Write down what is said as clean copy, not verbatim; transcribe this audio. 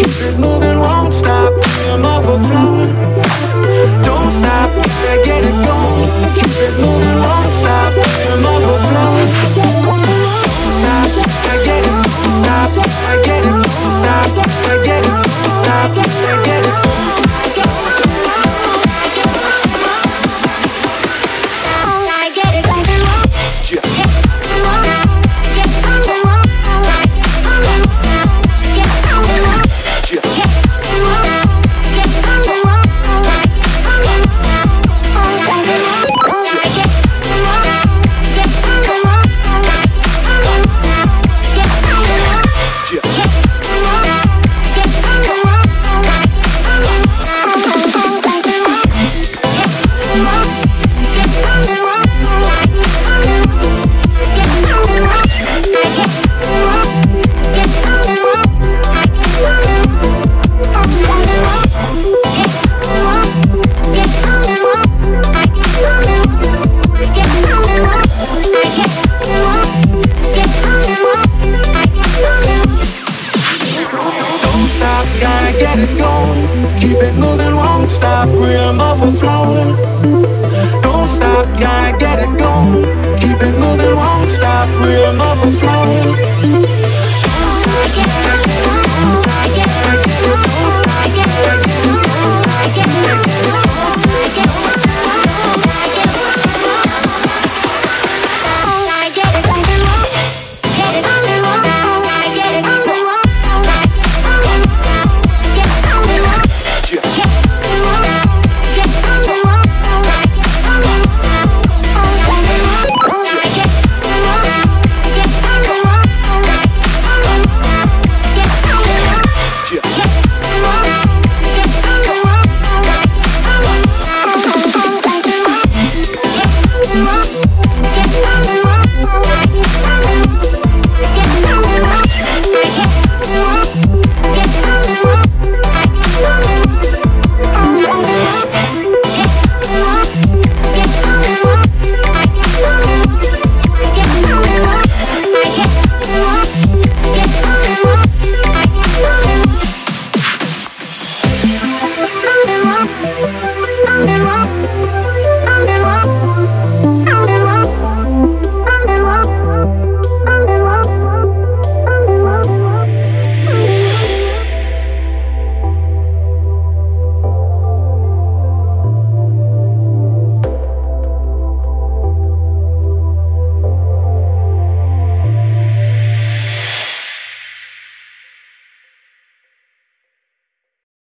keep it moving, won't stop. I'm overflowing. Don't stop, gotta get it going. Keep it moving, won't stop. I'm overflowing. Don't stop, I get it, don't stop. I get it, don't stop. I get it, don't stop. I get it. Gotta get it going, keep it moving, won't stop. I'm overflowing. Don't stop, gotta get it going, keep it moving, won't stop. I'm